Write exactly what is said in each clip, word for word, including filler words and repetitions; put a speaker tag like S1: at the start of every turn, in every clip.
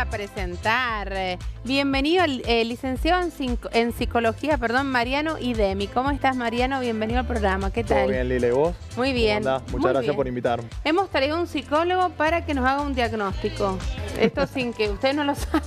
S1: a presentar. Bienvenido, eh, licenciado en, en psicología, perdón, Mariano Idemi. ¿Cómo estás, Mariano? Bienvenido al programa. ¿Qué tal?
S2: Todo bien, Lila, ¿y vos?
S1: Muy bien.
S2: ¿Cómo andás? Muchas
S1: Muy
S2: gracias
S1: bien.
S2: por invitarme.
S1: Hemos traído un psicólogo para que nos haga un diagnóstico. Esto sin que usted no lo sabe.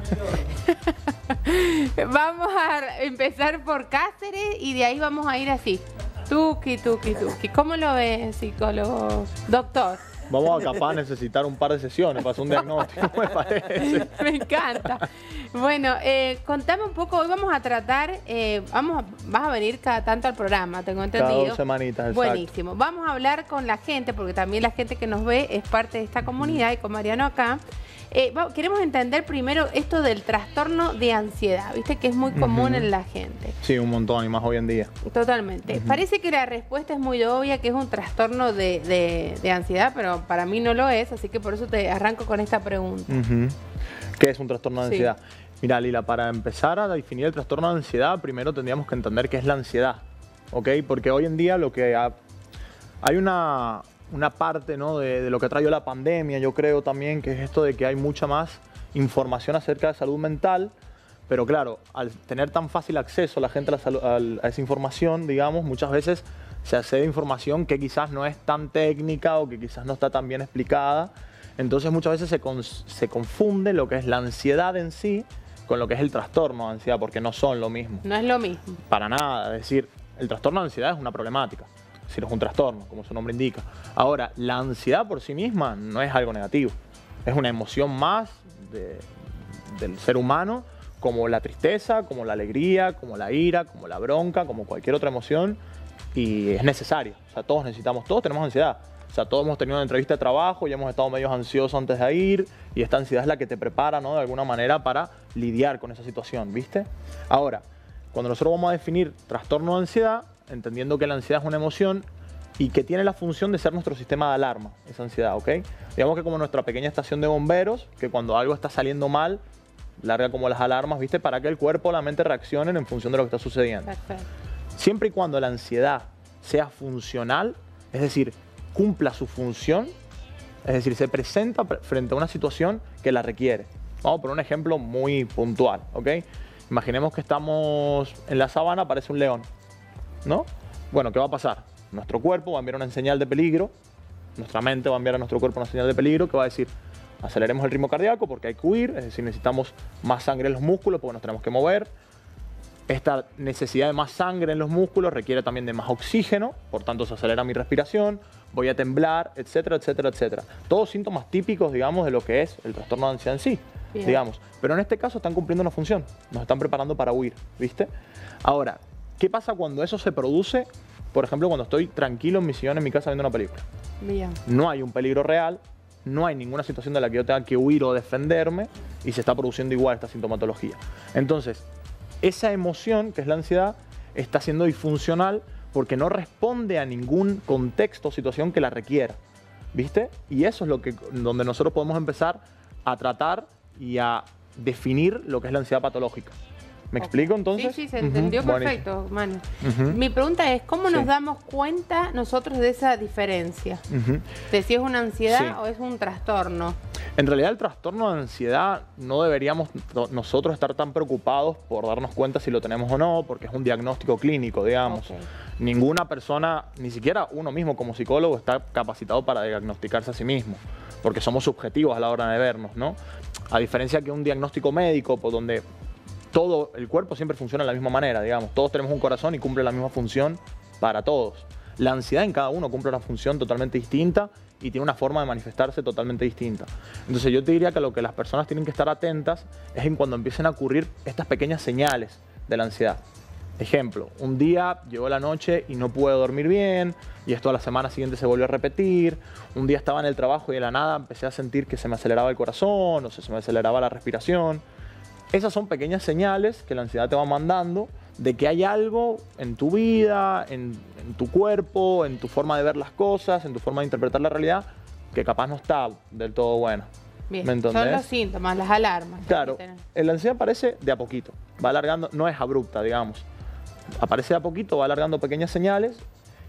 S1: Vamos a empezar por Cáceres y de ahí vamos a ir así. Tuki, tuki, tuki. ¿Cómo lo ves, psicólogo? Doctor.
S2: Vamos a capaz necesitar un par de sesiones para hacer un diagnóstico, me parece.
S1: Me encanta. Bueno, eh, contame un poco, hoy vamos a tratar, eh, vamos a, vas a venir cada tanto al programa, tengo entendido.
S2: Cada dos semanitas, exacto.
S1: Buenísimo. Vamos a hablar con la gente, porque también la gente que nos ve es parte de esta comunidad, y con Mariano acá. Eh, va, queremos entender primero esto del trastorno de ansiedad, viste que es muy común uh-huh. en la gente.
S2: Sí, un montón, y más hoy en día.
S1: Totalmente. Uh-huh. Parece que la respuesta es muy obvia, que es un trastorno de, de, de ansiedad, pero para mí no lo es, así que por eso te arranco con esta pregunta.
S2: Uh-huh. ¿Qué es un trastorno de ansiedad?
S1: Sí.
S2: Mira, Lila, para empezar a definir el trastorno de ansiedad, primero tendríamos que entender qué es la ansiedad, ¿ok? Porque hoy en día lo que ha, hay una... una parte, ¿no?, de, de lo que trajo la pandemia, yo creo también, que es esto de que hay mucha más información acerca de salud mental, pero claro, al tener tan fácil acceso a la gente a, la salud, a, a esa información, digamos, muchas veces se accede a información que quizás no es tan técnica o que quizás no está tan bien explicada, entonces muchas veces se, con, se confunde lo que es la ansiedad en sí con lo que es el trastorno de ansiedad, porque no son lo mismo.
S1: No es lo mismo.
S2: Para nada, es decir, el trastorno de ansiedad es una problemática. Si no es un trastorno, como su nombre indica. Ahora, la ansiedad por sí misma no es algo negativo. Es una emoción más de, del ser humano, como la tristeza, como la alegría, como la ira, como la bronca, como cualquier otra emoción. Y es necesario. O sea, todos necesitamos, todos tenemos ansiedad. O sea, todos hemos tenido una entrevista de trabajo y hemos estado medio ansiosos antes de ir. Y esta ansiedad es la que te prepara, ¿no?, de alguna manera para lidiar con esa situación, ¿viste? Ahora, cuando nosotros vamos a definir trastorno de ansiedad, entendiendo que la ansiedad es una emoción y que tiene la función de ser nuestro sistema de alarma, esa ansiedad, ¿ok? Digamos que como nuestra pequeña estación de bomberos, que cuando algo está saliendo mal, larga como las alarmas, ¿viste? Para que el cuerpo o la mente reaccionen en función de lo que está sucediendo.
S1: Perfecto.
S2: Siempre y cuando la ansiedad sea funcional, es decir, cumpla su función, es decir, se presenta frente a una situación que la requiere. Vamos a poner un ejemplo muy puntual, ¿ok? Imaginemos que estamos en la sabana, aparece un león, ¿no? Bueno, ¿qué va a pasar? Nuestro cuerpo va a enviar una señal de peligro, nuestra mente va a enviar a nuestro cuerpo una señal de peligro que va a decir, aceleremos el ritmo cardíaco porque hay que huir, es decir, necesitamos más sangre en los músculos porque nos tenemos que mover. Esta necesidad de más sangre en los músculos requiere también de más oxígeno, por tanto se acelera mi respiración, voy a temblar, etcétera, etcétera, etcétera. Todos síntomas típicos, digamos, de lo que es el trastorno de ansiedad en sí, Bien. digamos. Pero en este caso están cumpliendo una función, nos están preparando para huir, ¿viste? Ahora, ¿qué pasa cuando eso se produce? Por ejemplo, cuando estoy tranquilo en mi sillón en mi casa viendo una película.
S1: Bien.
S2: No hay un peligro real, no hay ninguna situación de la que yo tenga que huir o defenderme y se está produciendo igual esta sintomatología. Entonces, esa emoción, que es la ansiedad, está siendo disfuncional porque no responde a ningún contexto o situación que la requiera, ¿viste? Y eso es lo que, donde nosotros podemos empezar a tratar y a definir lo que es la ansiedad patológica. ¿Me okay. explico entonces?
S1: Sí, sí, se entendió uh-huh. perfecto, Manu. Uh-huh. Mi pregunta es, ¿cómo nos sí. damos cuenta nosotros de esa diferencia? Uh-huh. De si es una ansiedad sí. o es un trastorno.
S2: En realidad el trastorno de ansiedad no deberíamos nosotros estar tan preocupados por darnos cuenta si lo tenemos o no, porque es un diagnóstico clínico, digamos. Okay. Ninguna persona, ni siquiera uno mismo como psicólogo, está capacitado para diagnosticarse a sí mismo, porque somos subjetivos a la hora de vernos, ¿no? A diferencia que un diagnóstico médico, por donde todo el cuerpo siempre funciona de la misma manera, digamos. Todos tenemos un corazón y cumple la misma función para todos. La ansiedad en cada uno cumple una función totalmente distinta y tiene una forma de manifestarse totalmente distinta. Entonces yo te diría que lo que las personas tienen que estar atentas es en cuando empiecen a ocurrir estas pequeñas señales de la ansiedad. Ejemplo, un día llegó la noche y no pude dormir bien y esto a la semana siguiente se volvió a repetir. Un día estaba en el trabajo y de la nada empecé a sentir que se me aceleraba el corazón o se me aceleraba la respiración. Esas son pequeñas señales que la ansiedad te va mandando de que hay algo en tu vida, en, en tu cuerpo, en tu forma de ver las cosas, en tu forma de interpretar la realidad, que capaz no está del todo buena.
S1: Bien, ¿me entendés? Son los síntomas, las alarmas.
S2: Claro, la ansiedad aparece de a poquito, va alargando, no es abrupta, digamos. Aparece de a poquito, va alargando pequeñas señales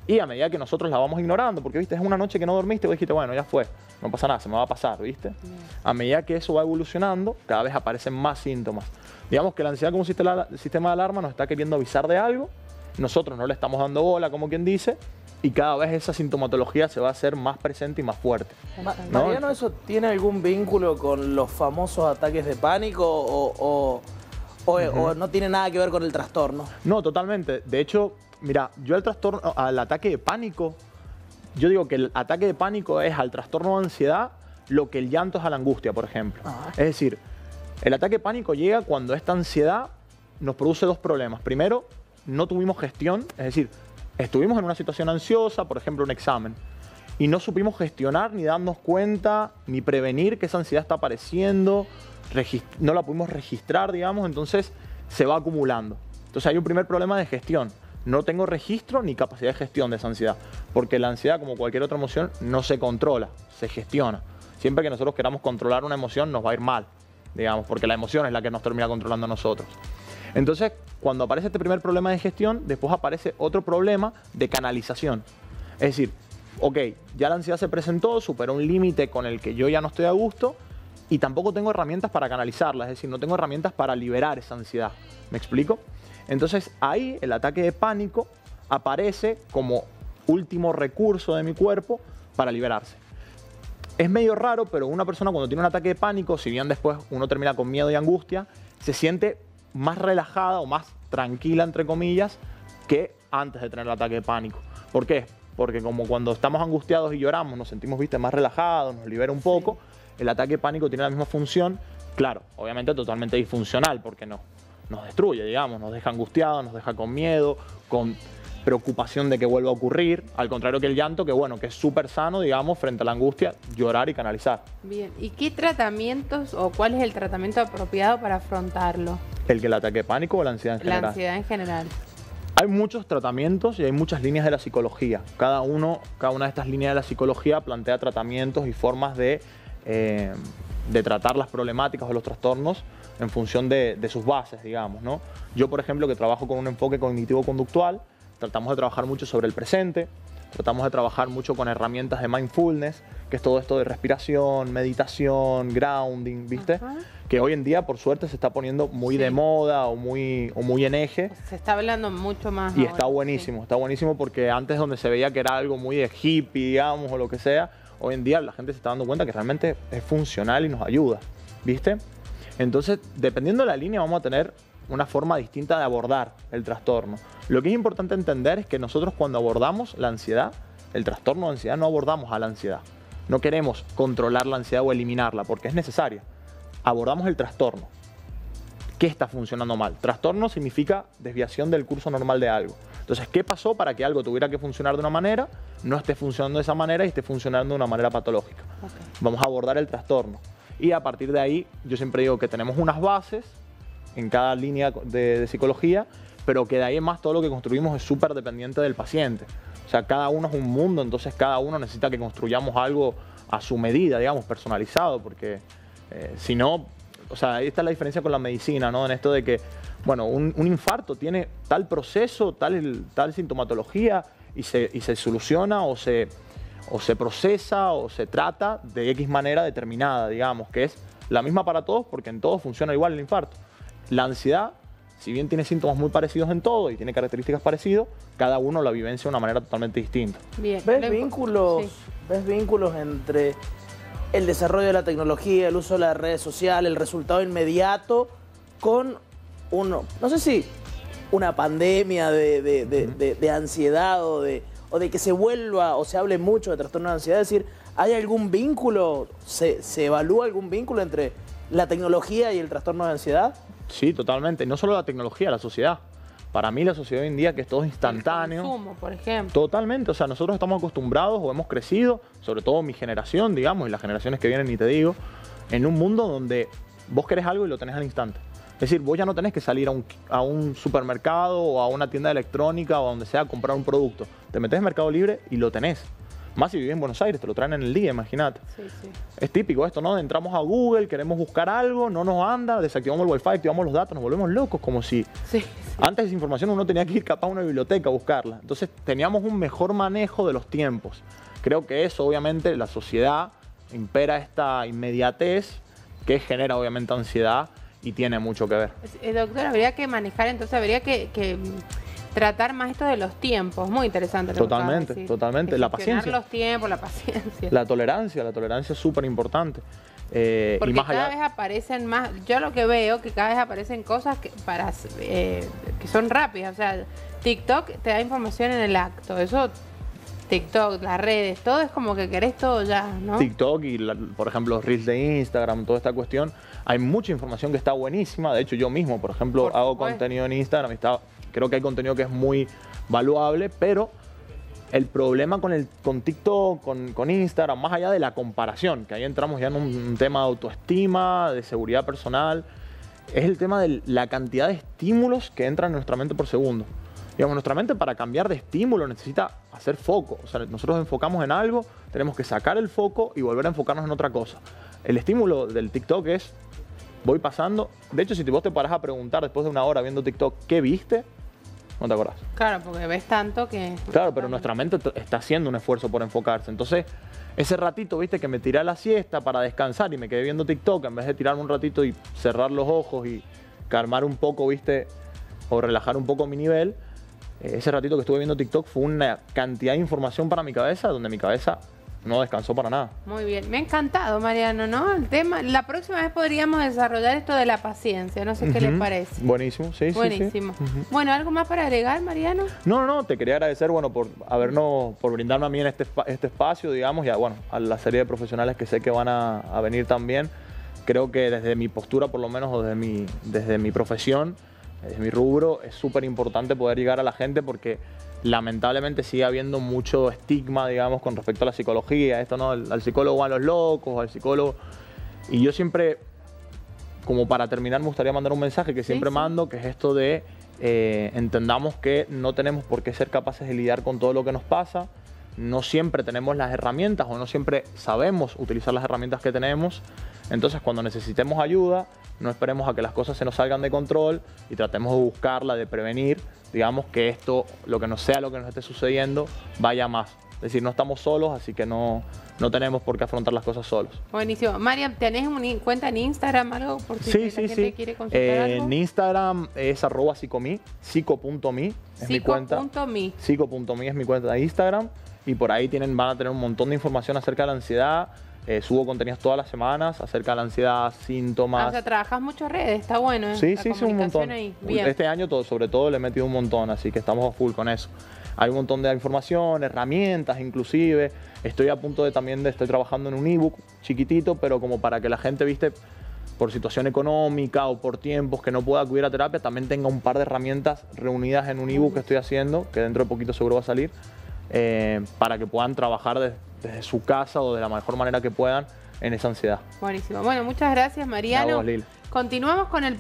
S2: Y a medida que nosotros la vamos ignorando, porque viste, es una noche que no dormiste, vos dijiste, bueno, ya fue, no pasa nada, se me va a pasar, ¿viste? Bien. A medida que eso va evolucionando, cada vez aparecen más síntomas. Digamos que la ansiedad como sistema, sistema de alarma nos está queriendo avisar de algo, nosotros no le estamos dando bola, como quien dice, y cada vez esa sintomatología se va a hacer más presente y más fuerte.
S3: ¿no? Mariano, ¿eso tiene algún vínculo con los famosos ataques de pánico o, o, o, uh-huh. o no tiene nada que ver con el trastorno?
S2: No, totalmente. De hecho, mira, yo al trastorno, al ataque de pánico, yo digo que el ataque de pánico es al trastorno de ansiedad lo que el llanto es a la angustia, por ejemplo. Uh-huh. Es decir, el ataque de pánico llega cuando esta ansiedad nos produce dos problemas. Primero, no tuvimos gestión, es decir, estuvimos en una situación ansiosa, por ejemplo, un examen, y no supimos gestionar, ni darnos cuenta, ni prevenir que esa ansiedad está apareciendo, no la pudimos registrar, digamos, entonces se va acumulando. Entonces hay un primer problema de gestión. No tengo registro ni capacidad de gestión de esa ansiedad, porque la ansiedad, como cualquier otra emoción, no se controla, se gestiona. Siempre que nosotros queramos controlar una emoción, nos va a ir mal, digamos, porque la emoción es la que nos termina controlando a nosotros. Entonces, cuando aparece este primer problema de gestión, después aparece otro problema de canalización. Es decir, ok, ya la ansiedad se presentó, superó un límite con el que yo ya no estoy a gusto y tampoco tengo herramientas para canalizarla, es decir, no tengo herramientas para liberar esa ansiedad. ¿Me explico? Entonces, ahí el ataque de pánico aparece como último recurso de mi cuerpo para liberarse. Es medio raro, pero una persona cuando tiene un ataque de pánico, si bien después uno termina con miedo y angustia, se siente más relajada o más tranquila, entre comillas, que antes de tener el ataque de pánico. ¿Por qué? Porque como cuando estamos angustiados y lloramos, nos sentimos, viste, más relajados, nos libera un poco, sí. El ataque de pánico tiene la misma función, claro, obviamente totalmente disfuncional, porque no, nos destruye, digamos, nos deja angustiados, nos deja con miedo, con preocupación de que vuelva a ocurrir, al contrario que el llanto, que bueno, que es súper sano, digamos, frente a la angustia, llorar y canalizar.
S1: Bien, ¿y qué tratamientos o cuál es el tratamiento apropiado para afrontarlo?
S2: ¿El que el ataque de pánico o la ansiedad en general?
S1: La ansiedad en general.
S2: Hay muchos tratamientos y hay muchas líneas de la psicología. Cada, uno, cada una de estas líneas de la psicología plantea tratamientos y formas de, eh, de tratar las problemáticas o los trastornos en función de, de sus bases, digamos, ¿no? Yo, por ejemplo, que trabajo con un enfoque cognitivo-conductual, tratamos de trabajar mucho sobre el presente, tratamos de trabajar mucho con herramientas de mindfulness, que es todo esto de respiración, meditación, grounding, ¿viste? Ajá. Que hoy en día, por suerte, se está poniendo muy sí. de moda o muy, o muy en eje.
S1: Se está hablando mucho más
S2: Y
S1: ahora,
S2: está buenísimo, sí. está buenísimo porque antes donde se veía que era algo muy de hippie, digamos, o lo que sea, hoy en día la gente se está dando cuenta que realmente es funcional y nos ayuda, ¿viste? Entonces, dependiendo de la línea, vamos a tener una forma distinta de abordar el trastorno. Lo que es importante entender es que nosotros cuando abordamos la ansiedad, el trastorno de ansiedad, no abordamos a la ansiedad. No queremos controlar la ansiedad o eliminarla porque es necesaria. Abordamos el trastorno. ¿Qué está funcionando mal? Trastorno significa desviación del curso normal de algo. Entonces, ¿qué pasó para que algo tuviera que funcionar de una manera, no esté funcionando de esa manera y esté funcionando de una manera patológica? Okay. Vamos a abordar el trastorno. Y a partir de ahí, yo siempre digo que tenemos unas bases en cada línea de, de psicología, pero que de ahí en más todo lo que construimos es súper dependiente del paciente. O sea, cada uno es un mundo, entonces cada uno necesita que construyamos algo a su medida, digamos, personalizado, porque eh, si no, o sea, ahí está la diferencia con la medicina, ¿no? En esto de que, bueno, un, un infarto tiene tal proceso, tal, tal sintomatología y se, y se soluciona o se, o se procesa o se trata de X manera determinada, digamos, que es la misma para todos porque en todos funciona igual el infarto. La ansiedad, si bien tiene síntomas muy parecidos en todo y tiene características parecidas, cada uno la vivencia de una manera totalmente distinta.
S3: Bien. ¿Ves vínculos, sí. ¿Ves vínculos entre el desarrollo de la tecnología, el uso de las redes sociales, el resultado inmediato con uno, no sé si una pandemia de, de, de, de, de ansiedad o de, o de que se vuelva o se hable mucho de trastorno de ansiedad? Es decir, ¿hay algún vínculo, se, se evalúa algún vínculo entre la tecnología y el trastorno de ansiedad?
S2: Sí, totalmente. No solo la tecnología, la sociedad. Para mí la sociedad hoy en día que es todo instantáneo.
S1: El consumo, por ejemplo.
S2: Totalmente. O sea, nosotros estamos acostumbrados o hemos crecido, sobre todo mi generación, digamos, y las generaciones que vienen, ni te digo, en un mundo donde vos querés algo y lo tenés al instante. Es decir, vos ya no tenés que salir a un, a un supermercado o a una tienda electrónica o a donde sea a comprar un producto. Te metés en Mercado Libre y lo tenés. Más si vivís en Buenos Aires, te lo traen en el día, imagínate.
S1: Sí, sí.
S2: Es típico esto, ¿no? Entramos a Google, queremos buscar algo, no nos anda, desactivamos el Wi-Fi, activamos los datos, nos volvemos locos, como si...
S1: Sí, sí.
S2: Antes de esa información uno tenía que ir capaz a una biblioteca a buscarla. Entonces teníamos un mejor manejo de los tiempos. Creo que eso, obviamente, la sociedad impera esta inmediatez que genera, obviamente, ansiedad y tiene mucho que ver.
S1: Eh, doctor, habría que manejar, entonces habría que, que tratar más esto de los tiempos. Muy interesante. Lo
S2: Totalmente,
S1: que decir.
S2: totalmente. La paciencia.
S1: los tiempos, la paciencia.
S2: La tolerancia, la tolerancia es súper importante. Eh,
S1: Porque
S2: y más
S1: cada
S2: allá...
S1: vez aparecen más, yo lo que veo, que cada vez aparecen cosas que, para, eh, que son rápidas. O sea, TikTok te da información en el acto. Eso, TikTok, las redes, todo es como que querés todo ya, ¿no?
S2: TikTok y, la, por ejemplo, los reels de Instagram, toda esta cuestión. Hay mucha información que está buenísima. De hecho, yo mismo, por ejemplo,
S1: Por
S2: hago
S1: supuesto.
S2: contenido en Instagram. Y está, creo que hay contenido que es muy valuable, pero el problema con, el, con TikTok, con, con Instagram, más allá de la comparación, que ahí entramos ya en un, un tema de autoestima, de seguridad personal, es el tema de la cantidad de estímulos que entran en nuestra mente por segundo. Digamos, nuestra mente para cambiar de estímulo necesita hacer foco. O sea, nosotros enfocamos en algo, tenemos que sacar el foco y volver a enfocarnos en otra cosa. El estímulo del TikTok es, voy pasando. De hecho, si vos te parás a preguntar después de una hora viendo TikTok, ¿qué viste? No te acordás.
S1: Claro, porque ves tanto que...
S2: Claro, pero nuestra mente está haciendo un esfuerzo por enfocarse. Entonces, ese ratito, viste, que me tiré a la siesta para descansar y me quedé viendo TikTok, en vez de tirarme un ratito y cerrar los ojos y calmar un poco, viste, o relajar un poco mi nivel, ese ratito que estuve viendo TikTok fue una cantidad de información para mi cabeza, donde mi cabeza no descansó para nada.
S1: Muy bien, me ha encantado, Mariano, ¿no? El tema, la próxima vez podríamos desarrollar esto de la paciencia, no sé qué
S2: Uh-huh.
S1: les parece.
S2: Buenísimo, sí,
S1: Buenísimo.
S2: sí, sí. Uh-huh.
S1: Bueno, ¿algo más para agregar, Mariano?
S2: No, no, no, te quería agradecer, bueno, por habernos, por brindarme a mí en este, este espacio, digamos, y a, bueno, a la serie de profesionales que sé que van a, a venir también. Creo que desde mi postura, por lo menos, o desde mi, desde mi profesión, desde mi rubro, es súper importante poder llegar a la gente porque lamentablemente sigue habiendo mucho estigma, digamos, con respecto a la psicología. Esto, ¿no? Al, al psicólogo van los locos, al psicólogo... Y yo siempre, como para terminar, me gustaría mandar un mensaje que siempre
S1: Sí, sí.
S2: mando, que es esto de eh, entendamos que no tenemos por qué ser capaces de lidiar con todo lo que nos pasa. No siempre tenemos las herramientas o no siempre sabemos utilizar las herramientas que tenemos. Entonces, cuando necesitemos ayuda, no esperemos a que las cosas se nos salgan de control y tratemos de buscarla, de prevenir, digamos, que esto, lo que no sea lo que nos esté sucediendo, vaya más. Es decir, no estamos solos, así que no, no tenemos por qué afrontar las cosas solos.
S1: Buenísimo. Mariam, ¿tenés una cuenta en Instagram, algo? Por si
S2: Sí,
S1: la
S2: sí,
S1: gente
S2: sí.
S1: quiere consultar
S2: Eh,
S1: algo.
S2: en Instagram es arroba psicomi, psico punto mi, es mi cuenta.
S1: Psico.me.
S2: psico punto mi es mi cuenta de Instagram y por ahí tienen, van a tener un montón de información acerca de la ansiedad. Eh, subo contenidos todas las semanas acerca de la ansiedad, síntomas.
S1: Ah, o sea, trabajas mucho redes, está bueno, ¿eh?
S2: Sí,
S1: La
S2: sí, sí, un
S1: comunicación
S2: montón.
S1: ahí. Bien.
S2: Este año todo, sobre todo le he metido un montón, así que estamos a full con eso. Hay un montón de información, herramientas inclusive. Estoy a punto de también de estoy trabajando en un ebook chiquitito, pero como para que la gente, viste, por situación económica o por tiempos que no pueda acudir a terapia, también tenga un par de herramientas reunidas en un ebook que estoy haciendo, que dentro de poquito seguro va a salir, eh, para que puedan trabajar de, desde su casa o de la mejor manera que puedan en esa ansiedad.
S1: Buenísimo. Bueno, muchas gracias, Mariano.
S2: A vos, Lila.
S1: Continuamos con el